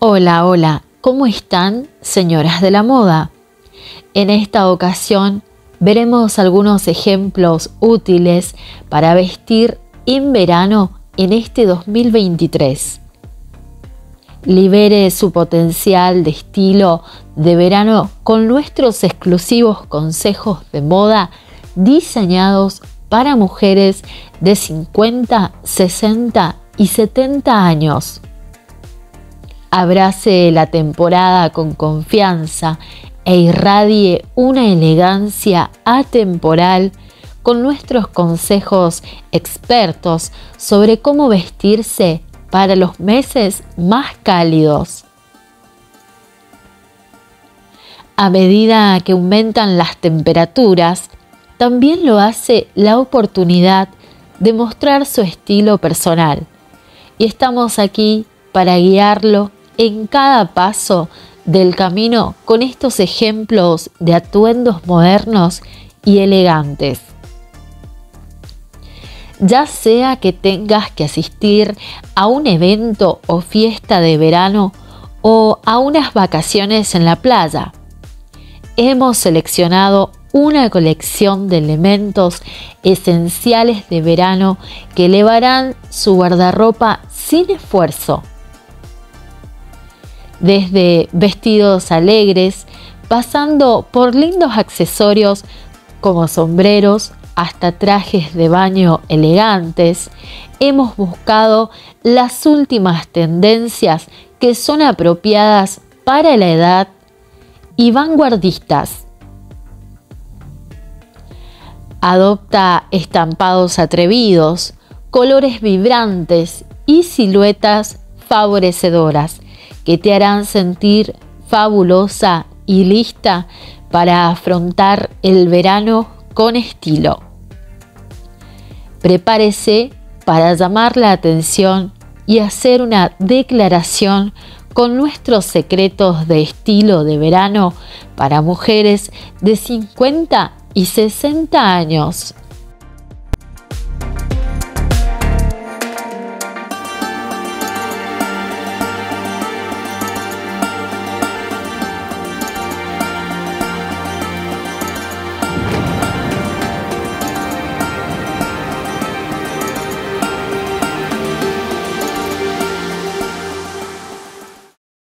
Hola, hola, ¿cómo están, señoras de la moda? En esta ocasión veremos algunos ejemplos útiles para vestir en verano en este 2023. Libere su potencial de estilo de verano con nuestros exclusivos consejos de moda diseñados para mujeres de 50, 60 y 70 años. Abrace la temporada con confianza e irradie una elegancia atemporal con nuestros consejos expertos sobre cómo vestirse para los meses más cálidos. A medida que aumentan las temperaturas, también lo hace la oportunidad de mostrar su estilo personal. Y estamos aquí para guiarlo en cada paso del camino con estos ejemplos de atuendos modernos y elegantes. Ya sea que tengas que asistir a un evento o fiesta de verano o a unas vacaciones en la playa, hemos seleccionado una colección de elementos esenciales de verano que elevarán su guardarropa sin esfuerzo. Desde vestidos alegres, pasando por lindos accesorios como sombreros, hasta trajes de baño elegantes, hemos buscado las últimas tendencias que son apropiadas para la edad y vanguardistas. Adopta estampados atrevidos, colores vibrantes y siluetas favorecedoras que te harán sentir fabulosa y lista para afrontar el verano con estilo. Prepárese para llamar la atención y hacer una declaración con nuestros secretos de estilo de verano para mujeres de 50 y 60 años.